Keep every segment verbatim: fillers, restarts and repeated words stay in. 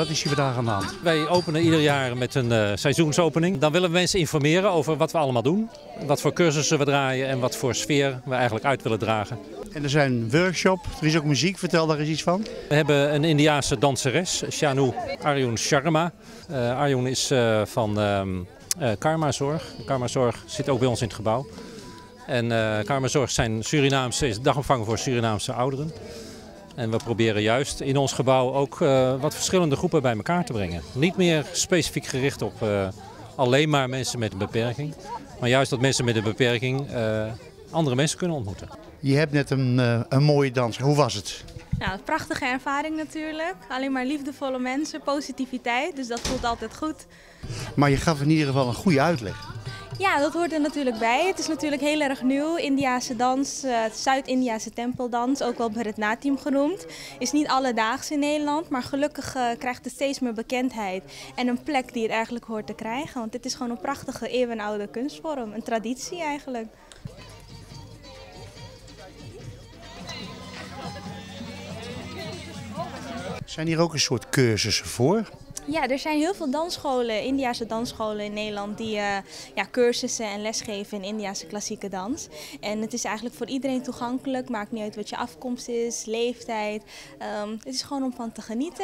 Wat is hier vandaag aan de hand? Wij openen ieder jaar met een uh, seizoensopening. Dan willen we mensen informeren over wat we allemaal doen. Wat voor cursussen we draaien en wat voor sfeer we eigenlijk uit willen dragen. En er zijn een workshop, er is ook muziek. Vertel daar eens iets van. We hebben een Indiase danseres, Shanu Arjun Sharma. Uh, Arjun is uh, van uh, uh, Karma Zorg. Karma Zorg zit ook bij ons in het gebouw. En uh, Karma Zorg zijn Surinaamse, is dagopvang voor Surinaamse ouderen. En we proberen juist in ons gebouw ook uh, wat verschillende groepen bij elkaar te brengen. Niet meer specifiek gericht op uh, alleen maar mensen met een beperking. Maar juist dat mensen met een beperking uh, andere mensen kunnen ontmoeten. Je hebt net een, uh, een mooie dans. Hoe was het? Nou, een prachtige ervaring natuurlijk. Alleen maar liefdevolle mensen, positiviteit. Dus dat voelt altijd goed. Maar je gaf in ieder geval een goede uitleg. Ja, dat hoort er natuurlijk bij. Het is natuurlijk heel erg nieuw. Indiase dans, uh, Zuid-Indiase tempeldans, ook wel Bharatanatyam genoemd. Is niet alledaags in Nederland, maar gelukkig uh, krijgt het steeds meer bekendheid. En een plek die het eigenlijk hoort te krijgen. Want dit is gewoon een prachtige eeuwenoude kunstvorm. Een traditie eigenlijk. Zijn hier ook een soort cursussen voor? Ja, er zijn heel veel dansscholen, Indiase dansscholen in Nederland die uh, ja, cursussen en lesgeven in Indiase klassieke dans. En het is eigenlijk voor iedereen toegankelijk, maakt niet uit wat je afkomst is, leeftijd. Um, het is gewoon om van te genieten.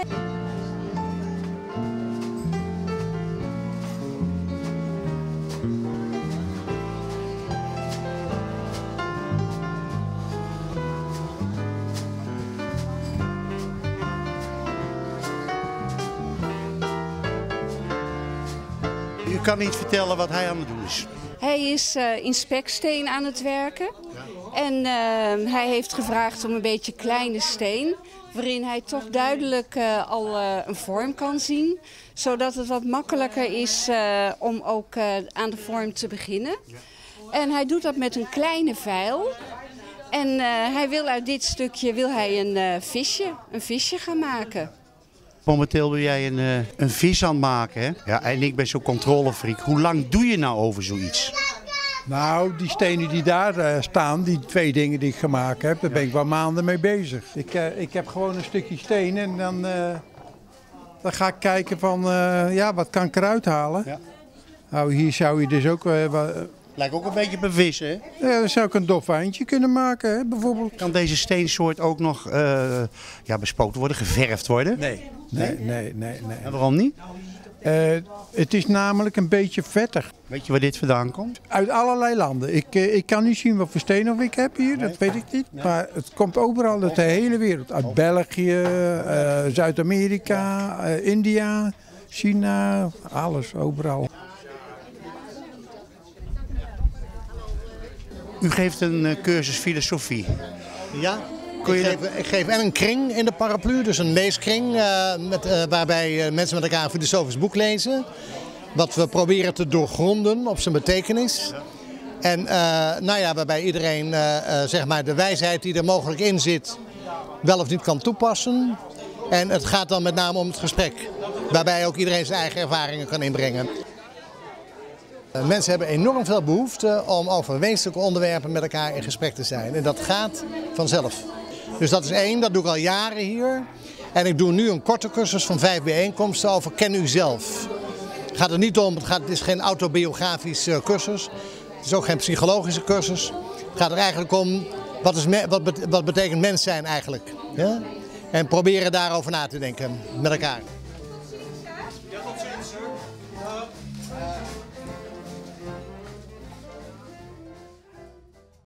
U kan niet vertellen wat hij aan het doen is. Hij is uh, in speksteen aan het werken. En uh, hij heeft gevraagd om een beetje kleine steen. Waarin hij toch duidelijk uh, al uh, een vorm kan zien. Zodat het wat makkelijker is uh, om ook uh, aan de vorm te beginnen. En hij doet dat met een kleine vijl. En uh, hij wil uit dit stukje wil hij een uh, visje, een visje gaan maken. Momenteel ben jij een, uh, een vis aan het maken, hè? Ja, en ik ben zo'n controlefreak. Hoe lang doe je nou over zoiets? Nou, die stenen die daar uh, staan, die twee dingen die ik gemaakt heb, daar ben ik wel maanden mee bezig. Ik, uh, ik heb gewoon een stukje steen en dan, uh, dan ga ik kijken van, uh, ja, wat kan ik eruit halen? Ja. Nou, hier zou je dus ook... Uh, uh, Lijkt ook een beetje op een vis, hè? Ja, dan zou ik een dolfijntje kunnen maken, hè, bijvoorbeeld. Kan deze steensoort ook nog uh, ja, bespookt worden, geverfd worden? Nee, nee, nee, nee. nee. En waarom niet? Uh, het is namelijk een beetje vettig. Weet je waar dit vandaan komt? Uit allerlei landen. Ik, uh, ik kan niet zien wat voor steen of ik heb hier, nee. Dat weet ik niet. Nee. Maar het komt overal uit de hele wereld. Uit België, uh, Zuid-Amerika, uh, India, China, alles, overal. U geeft een uh, cursus filosofie. Ja, ik geef, ik geef en een kring in de paraplu, dus een leeskring uh, met, uh, waarbij uh, mensen met elkaar een filosofisch boek lezen. Wat we proberen te doorgronden op zijn betekenis. En uh, nou ja, waarbij iedereen uh, uh, zeg maar de wijsheid die er mogelijk in zit wel of niet kan toepassen. En het gaat dan met name om het gesprek, waarbij ook iedereen zijn eigen ervaringen kan inbrengen. Mensen hebben enorm veel behoefte om over wezenlijke onderwerpen met elkaar in gesprek te zijn. En dat gaat vanzelf. Dus dat is één, dat doe ik al jaren hier. En ik doe nu een korte cursus van vijf bijeenkomsten over ken u zelf. Het gaat er niet om, het, gaat, het is geen autobiografische cursus. Het is ook geen psychologische cursus. Het gaat er eigenlijk om, wat, is me, wat, bet, wat betekent mens zijn eigenlijk? Ja? En proberen daarover na te denken met elkaar.